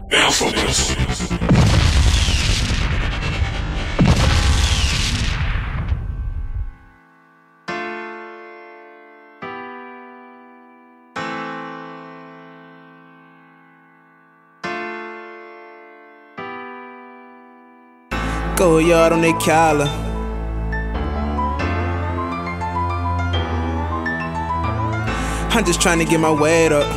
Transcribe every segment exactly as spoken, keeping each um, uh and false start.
Infamous. Go yard on they collar. I'm just trying to get my weight up.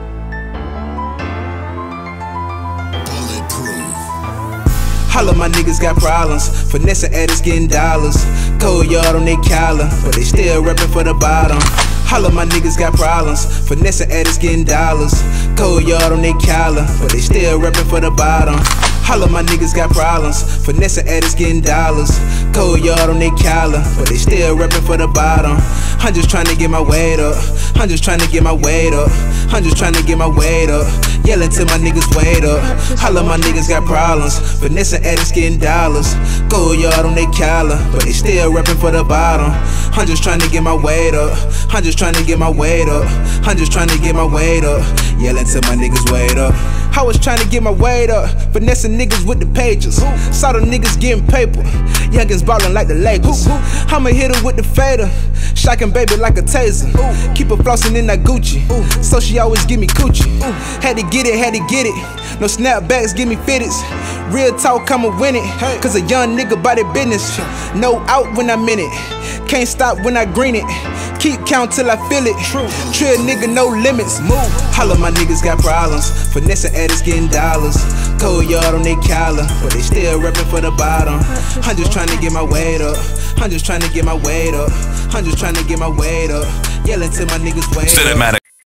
All of my niggas got problems, finessing addicts getting dollars. Cold yard on they collar, but they still reppin' for the bottom. All of my niggas got problems, finessing addicts getting dollars. Cold yard on they collar, but they still reppin' for the bottom. All of my niggas got problems, finessing addicts getting dollars. Cold yard on they collar, but they still reppin' for the bottom. I'm just trying to get my weight up. I'm just trying to get my weight up. I'm just trying to get my weight up. Yelling till my niggas wait up. All of my niggas got problems, finessing addicts getting dollars. Cold yard on they collar, but they still reppin' for the bottom. I'm just trying to get my weight up. I'm just trying to get my weight up. I'm just trying to get my weight up. Yelling till my niggas wait up. I was trying to get my weight up, finessing niggas with the pages. Saw the niggas getting paper, youngins ballin' like the Lakers. I'ma hit her with the fader, shocking baby like a taser. Keep her flossin' in that Gucci, so she always give me coochie. Had to get it, had to get it. No snapbacks, give me fitteds. Real talk, I'ma win it. Cause a young nigga by their business. No out when I'm in it. Can't stop when I green it. Keep count till I feel it. Trill nigga, no limits. Move. All of my niggas got problems, finessing addicts getting dollars. Cold yard on they collar, but they still reppin' for the bottom. I'm just trying to get my weight up. I'm just trying to get my weight up. I'm just trying to get my weight up. Yelling till my niggas wait up.